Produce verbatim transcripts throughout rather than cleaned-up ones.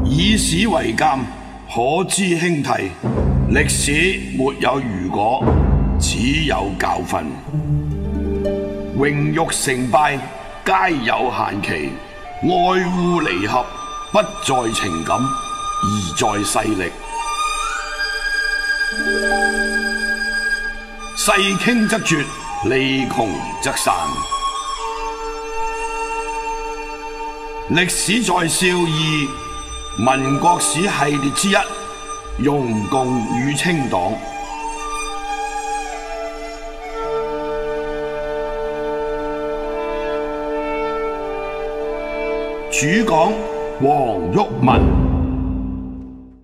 以史為鑑，可知興替。歷史沒有如果，只有教訓。榮辱成敗皆有限期，愛惡離合不在情感，而在勢力。勢傾則絕，利窮則散。歷史在笑二民國史系列之一，容共與清黨。主講黃毓民。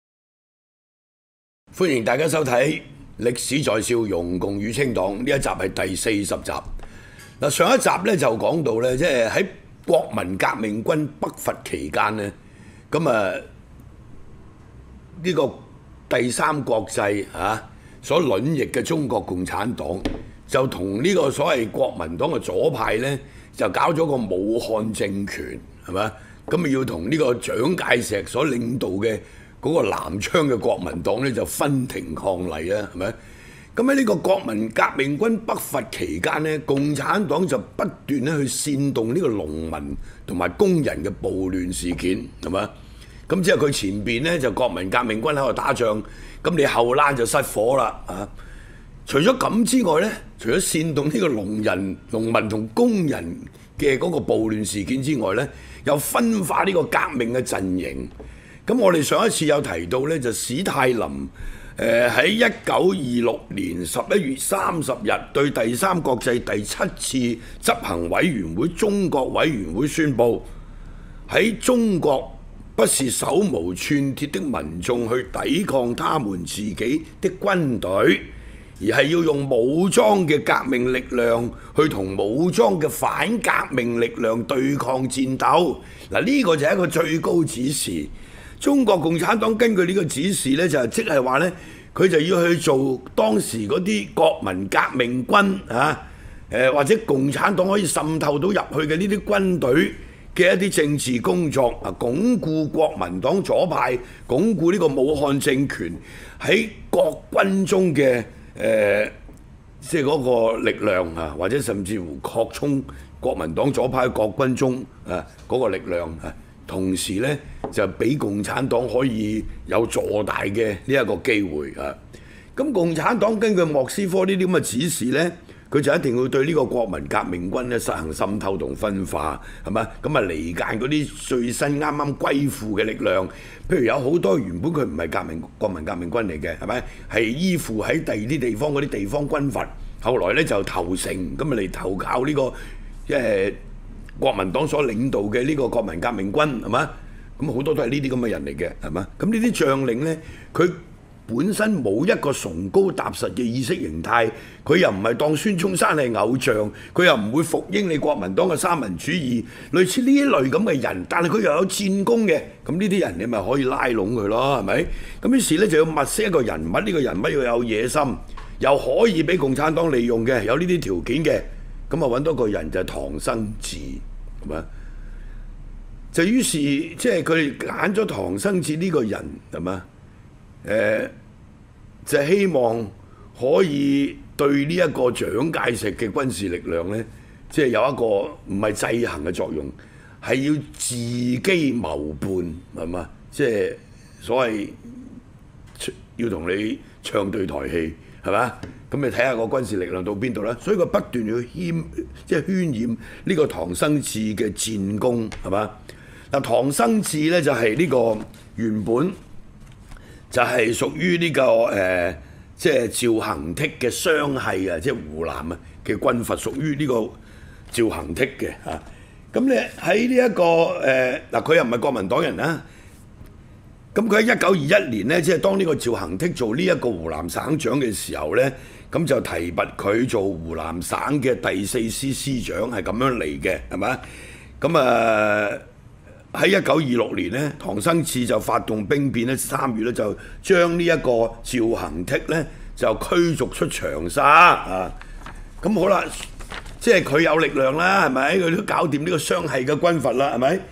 歡迎大家收睇《歷史在笑容共與清黨》呢一集係第四十集。嗱，上一集咧就講到咧，即係喺國民革命軍北伐期間咧，咁啊呢個第三國際啊所卵翼嘅中國共產黨就同呢個所謂國民黨嘅左派咧就搞咗個武漢政權，係咪？咁啊要同呢個蔣介石所領導嘅嗰個南昌嘅國民黨咧就分庭抗禮啊，係咪？咁喺呢個國民革命軍北伐期間咧，共產黨就不斷咧去煽動呢個農民同埋工人嘅暴亂事件，係嘛？咁之後佢前邊咧就國民革命軍喺度打仗，咁你後欄就失火啦啊！除咗咁之外咧，除咗煽動呢個農人、農民同工人嘅嗰個暴亂事件之外咧，又分化呢個革命嘅陣營。咁我哋上一次有提到咧，就史太林誒喺一九二六年十一月三十日對第三國際第七次執行委員會中國委員會宣佈，喺中國不是手無寸鐵的民眾去抵抗他們自己的軍隊，而係要用武裝嘅革命力量去同武裝嘅反革命力量對抗戰鬥。嗱，呢個就係一個最高指示。中國共產黨根據呢個指示呢，就係即係話呢，佢就要去做當時嗰啲國民革命軍啊，誒或者共產黨可以滲透到入去嘅呢啲軍隊嘅一啲政治工作啊，鞏固國民黨左派，鞏固呢個武漢政權喺國軍中嘅誒、呃，即係嗰個力量啊，或者甚至乎擴充國民黨左派國軍中啊嗰個力量啊。同時咧，就俾共產黨可以有坐大嘅呢一個機會啊！咁共產黨根據莫斯科呢啲咁嘅指示咧，佢就一定要對呢個國民革命軍咧實行滲透同分化，係嘛？咁啊離間嗰啲最新啱啱歸附嘅力量，譬如有好多原本佢唔係革命國民革命軍嚟嘅，係咪？係依附喺第二啲地方嗰啲地方軍閥，後來咧就投誠，咁啊嚟投靠呢個即係國民黨所領導嘅呢個國民革命軍，係嘛？咁好多都係呢啲咁嘅人嚟嘅，係嘛？咁呢啲將領呢，佢本身冇一個崇高踏實嘅意識形態，佢又唔係當孫中山係偶像，佢又唔會服膺你國民黨嘅三民主義，類似呢一類咁嘅人，但係佢又有戰功嘅，咁呢啲人你咪可以拉攏佢咯，係咪？咁於是呢，就要物色一個人物，呢個人物要有野心，又可以俾共產黨利用嘅，有呢啲條件嘅。咁啊揾到個人就係唐生智，係嘛？就於是即係佢哋揀咗唐生智呢個人，係嘛？誒、呃，就係、希望可以對呢一個蔣介石嘅軍事力量咧，即係有一個唔係制衡嘅作用，係要自己謀叛，係嘛？即係所謂要同你唱對台戲，係嘛？咁你睇下個軍事力量到邊度啦？所以佢不斷要牽即係渲染呢個唐生智嘅戰功，係嘛？嗱，唐生智咧就係呢個原本就係屬於呢個誒，即係趙恒惕嘅雙系啊，即係湖南啊嘅軍閥，屬於呢個趙恒惕嘅嚇。咁咧喺呢一個誒嗱，佢又唔係國民黨人啦。咁佢喺一九二一年咧，即係當呢個趙恒惕做呢一個湖南省長嘅時候咧，咁就提拔佢做湖南省嘅第四師師長，係咁樣嚟嘅，係咪？咁啊喺一九二六年咧，唐生智就發動兵變咧，三月咧就將呢一個趙恒惕咧就驅逐出長沙啊！咁好啦，即係佢有力量啦，係咪？佢都搞掂呢個雙系嘅軍閥啦，係咪？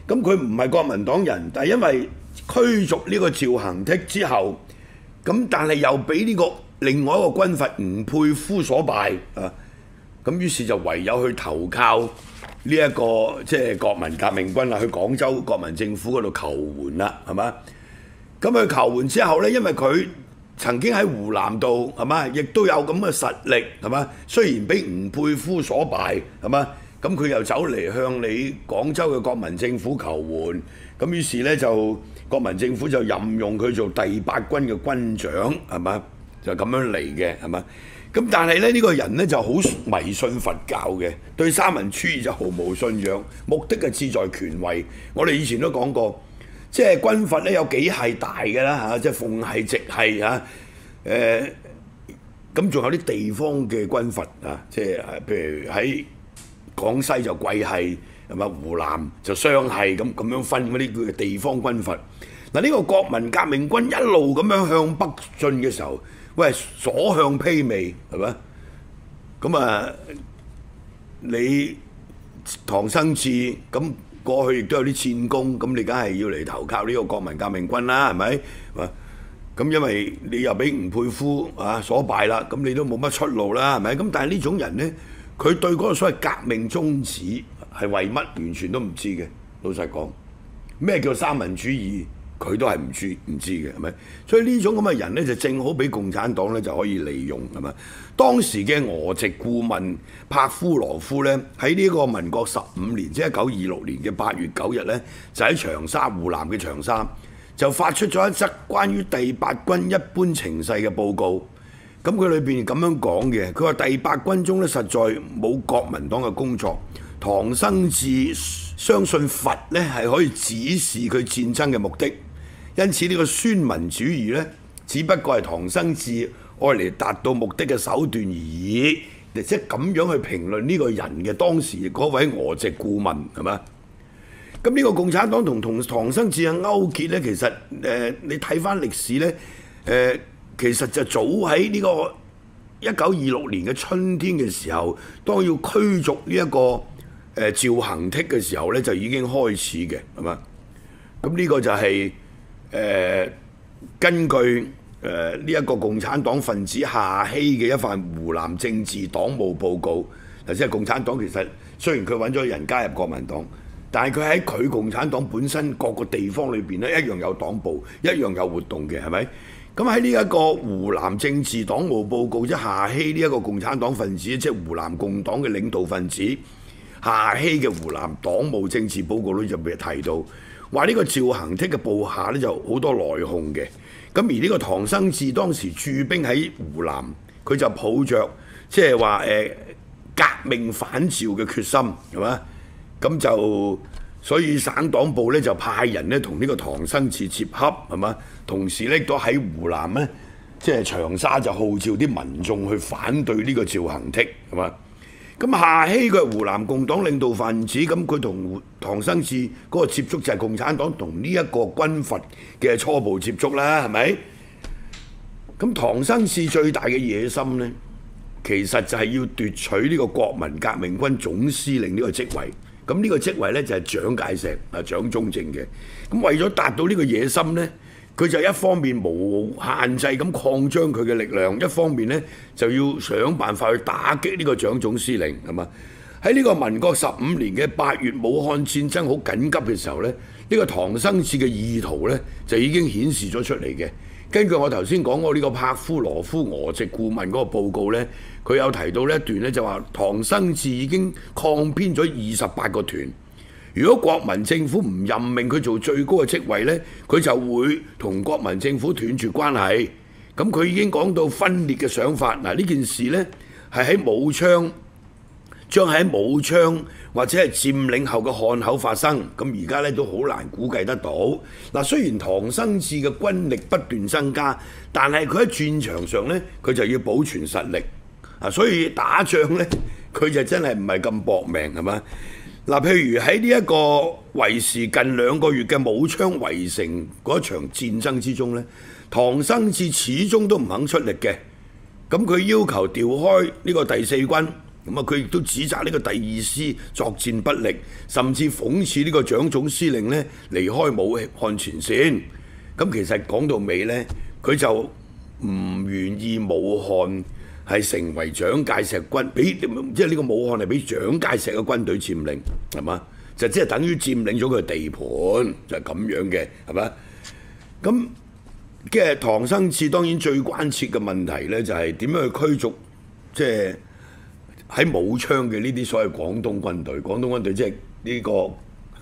咁佢唔係國民黨人，但係因為驅逐呢個趙恒惕之後，咁但係又俾呢個另外一個軍閥吳佩孚所敗啊，咁於是就唯有去投靠呢、這、一個即係、就是、國民革命軍啦，去廣州國民政府嗰度求援啦，係嘛？咁佢求援之後呢，因為佢曾經喺湖南度係嘛，亦都有咁嘅實力係嘛，雖然俾吳佩孚所敗係嘛。咁佢又走嚟向你廣州嘅國民政府求援，咁於是呢，就國民政府就任用佢做第八軍嘅軍長，係嘛？就咁樣嚟嘅，係嘛？咁但係咧呢、呢個人呢就好迷信佛教嘅，對三民主義就毫無信仰，目的係志在權位。我哋以前都講過，即係軍閥咧有幾系大嘅啦嚇，即係奉系、直系嚇，誒咁仲有啲地方嘅軍閥啊，即係譬如喺廣西就貴系係嘛，湖南就湘系咁咁樣分嗰啲叫地方軍閥。嗱呢個國民革命軍一路咁樣向北進嘅時候，喂所向披靡係咪？咁啊，你唐生智咁過去亦都有啲戰功，咁你梗係要嚟投靠呢個國民革命軍啦，係咪？咁因為你又俾吳佩孚啊所敗啦，咁你都冇乜出路啦，係咪？咁但係呢種人呢，佢對嗰個所謂革命宗旨係為乜，完全都唔知嘅。老實講，咩叫三民主義，佢都係唔知唔知嘅，係咪？所以呢種咁嘅人呢，就正好俾共產黨呢就可以利用，係咪？當時嘅俄籍顧問帕夫羅夫呢，喺呢個民國十五年，即係一九二六年嘅八月九日呢，就喺長沙湖南嘅長沙，就發出咗一則關於第八軍一般情勢嘅報告。咁佢裏邊咁樣講嘅，佢話第八軍中咧實在冇國民黨嘅工作，唐生智相信佛咧係可以指示佢戰爭嘅目的，因此呢個孫文主義咧，只不過係唐生智愛嚟達到目的嘅手段而已，即係咁樣去評論呢個人嘅當時嗰位俄籍顧問係嘛？咁呢個共產黨同同唐生智嘅勾結咧，其實誒、呃、你睇翻歷史咧，誒、呃。其實就早喺呢個一九二六年嘅春天嘅時候，當要驅逐呢、這、一個誒、呃、趙恒惕嘅時候咧，就已經開始嘅，係嘛？咁呢個就係、是、誒、呃、根據誒呢一個共產黨分子夏曦嘅一份湖南政治黨務報告。嗱，即係共產黨其實雖然佢揾咗人加入國民黨，但係佢喺佢共產黨本身各個地方裏邊咧，一樣有黨部，一樣有活動嘅，係咪？咁喺呢一個湖南政治黨務報告，即係夏曦呢一個共產黨分子，即係湖南共黨嘅領導分子，夏曦嘅湖南黨務政治報告裏就被提到，話呢個趙恒惕嘅部下咧就好多內訌嘅。咁而呢個唐生智當時駐兵喺湖南，佢就抱着即係話誒革命反趙嘅決心，係嘛？咁就所以省黨部咧就派人咧同呢個唐生智接洽，係嘛？同時咧都喺湖南咧，即係長沙就號召啲民眾去反對呢個趙恒惕，係嘛？咁夏曦佢係湖南共黨領導分子，咁佢同唐生智嗰個接觸就係共產黨同呢一個軍閥嘅初步接觸啦，係咪？咁唐生智最大嘅野心呢，其實就係要奪取呢個國民革命軍總司令呢個職位。咁呢個職位呢，就係蔣介石啊，蔣中正嘅。咁為咗達到呢個野心呢，佢就一方面無限制咁擴張佢嘅力量，一方面呢就要想辦法去打擊呢個蔣總司令，係嘛？喺呢個民國十五年嘅八月，武漢戰爭好緊急嘅時候呢，呢、呢個唐生智嘅意圖呢，就已經顯示咗出嚟嘅。根據我頭先講過呢個帕夫羅夫俄籍顧問嗰個報告呢，佢有提到呢一段呢，就話唐生智已經擴編咗二十八個團。如果國民政府唔任命佢做最高嘅職位呢，佢就會同國民政府斷絕關係。咁佢已經講到分裂嘅想法。嗱，呢件事呢，係喺武昌，將喺武昌或者係佔領後嘅漢口發生。咁而家呢，都好難估計得到。嗱，雖然唐生智嘅軍力不斷增加，但係佢喺戰場上呢，佢就要保存實力。啊，所以打仗呢，佢就真係唔係咁搏命，係嘛？嗱，譬如喺呢一個維持近兩個月嘅武昌圍城嗰場戰爭之中呢，唐生智始終都唔肯出力嘅。咁佢要求調開呢個第四軍， 咁啊，佢亦都指責呢個第二師作戰不力，甚至諷刺呢個蔣總司令呢離開武漢前線。咁其實講到尾呢，佢就唔願意武漢係成為蔣介石軍，俾即係呢個武漢係俾蔣介石嘅軍隊佔領，係嘛？就即係等於佔領咗佢嘅地盤，就係咁樣嘅，係嘛？咁嘅唐生智當然最關切嘅問題呢，就係點樣去驅逐即係喺武昌嘅呢啲所謂廣東軍隊。廣東軍隊即係呢個誒、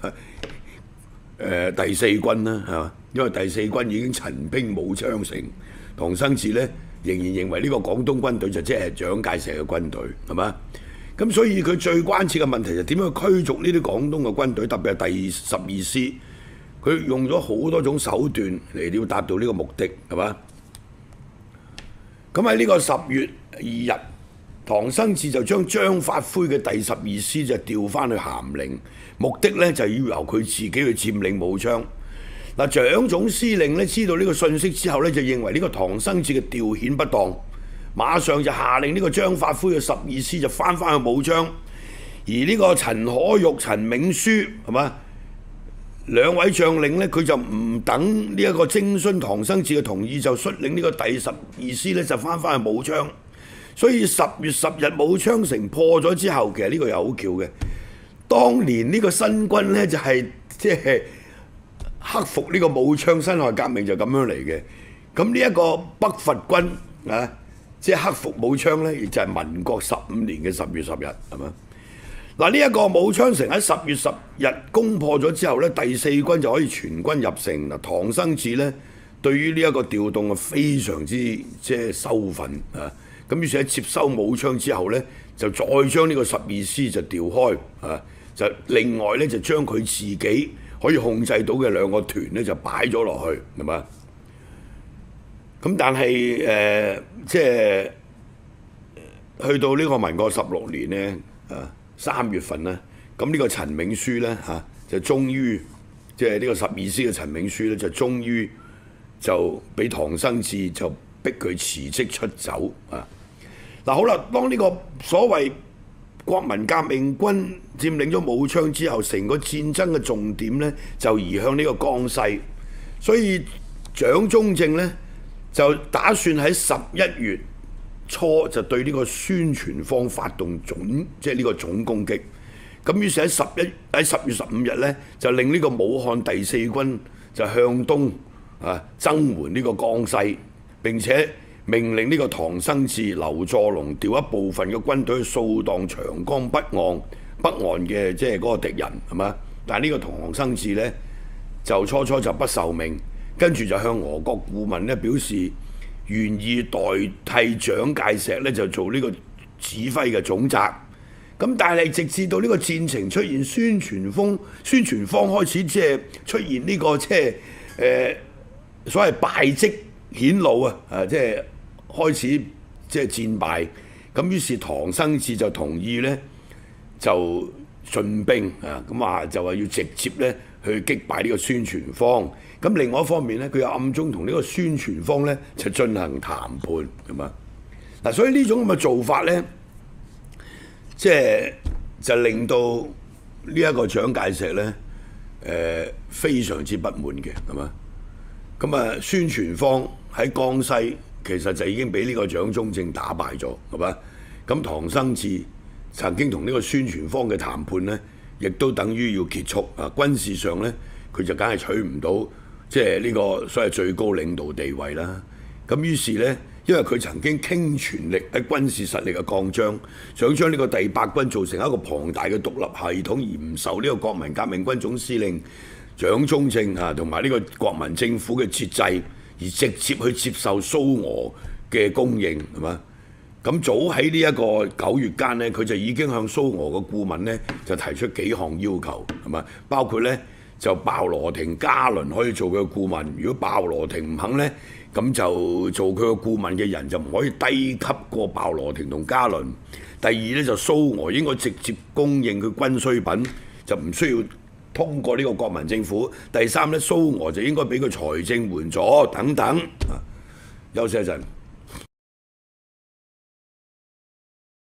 呃、第四軍啦，係嘛？因為第四軍已經陳兵武昌城，唐生智呢仍然認為呢個廣東軍隊就即係蔣介石嘅軍隊，係嘛？咁所以佢最關切嘅問題就點樣驅逐呢啲廣東嘅軍隊，特別係第十二師，佢用咗好多種手段嚟到達到呢個目的，係嘛？咁喺呢個十月二日，唐生智就將張發奎嘅第十二師就調翻去咸寧，目的呢就要由佢自己去佔領武昌。嗱，蔣總司令呢知道呢個信息之後呢，就認為呢個唐生智嘅調遣不當。馬上就下令呢個張發奎嘅十二師就翻返去武昌，而呢個陳可玉、陳銘樞係嘛兩位將領呢，佢就唔等呢一個徵詢唐生智嘅同意，就率領呢個第十二師呢就翻返去武昌。所以十月十日武昌城破咗之後，其實呢個又好巧嘅。當年呢個新軍呢，就係即係克服呢個武昌辛亥革命就咁樣嚟嘅。咁呢一個北伐軍啊〜即係克服武昌呢，亦就係民國十五年嘅十月十日，係嘛？嗱，呢一個武昌城喺十月十日攻破咗之後呢，第四軍就可以全軍入城。嗱，唐生智呢對於呢一個調動係非常之即係羞憤啊！咁於是喺接收武昌之後呢，就再將呢個十二師就調開啊，就另外呢，就將佢自己可以控制到嘅兩個團呢，就擺咗落去，係嘛？咁但係誒、呃，即係去到呢個民國十六年呢，啊三月份呢，咁呢個陳銘樞呢，嚇、啊、就終於即係呢個十二師嘅陳銘樞呢，就終於就俾唐生智就逼佢辭職出走啊！嗱、啊、好啦，當呢個所謂國民革命軍佔領咗武昌之後，成個戰爭嘅重點呢，就移向呢個江西，所以蔣中正呢，就打算喺十一月初就對呢個孫傳芳發動總即係呢個總攻擊。咁於是喺十一喺十月十五日呢，就令呢個武漢第四軍就向東啊增援呢個江西，並且命令呢個唐生智、劉佐龍調一部分嘅軍隊去掃蕩長江北岸北岸嘅即係嗰個敵人，係嘛？但係呢個唐生智呢，就初初就不受命。跟住就向俄國顧問咧表示願意代替蔣介石咧就做呢個指揮嘅總責。咁但係直至到呢個戰情出現孫傳芳、孫傳芳開始即係出現呢、這個即係誒所謂敗績顯露啊，啊即係開始即係戰敗。咁於是唐生智就同意咧就進兵啊，咁話就話要直接咧去擊敗呢個孫傳芳。咁另外一方面咧，佢又暗中同呢個孫傳芳咧就進行談判，係嘛？嗱，所以呢種咁嘅做法咧，即係就令到呢一個蔣介石咧，誒、呃、非常之不滿嘅，係嘛？咁啊，孫傳芳喺江西其實就已經俾呢個蔣中正打敗咗，係嘛？咁唐生智曾經同呢個孫傳芳嘅談判咧，亦都等於要結束啊！軍事上咧，佢就梗係取唔到。即係呢個所謂最高領導地位啦，咁於是呢，因為佢曾經傾全力喺軍事實力嘅擴張，想將呢個第八軍做成一個龐大嘅獨立系統，而唔受呢個國民革命軍總司令蔣中正啊同埋呢個國民政府嘅節制，而直接去接受蘇俄嘅供應，係嘛？咁早喺呢一個九月間呢，佢就已經向蘇俄嘅顧問呢就提出幾項要求，係嘛？包括呢。就鮑羅廷、加倫可以做佢嘅顧問，如果鮑羅廷唔肯呢，咁就做佢嘅顧問嘅人就唔可以低級過鮑羅廷同加倫。第二呢，就蘇俄應該直接供應佢軍需品，就唔需要通過呢個國民政府。第三呢，蘇俄就應該俾佢財政援助等等。休息一陣。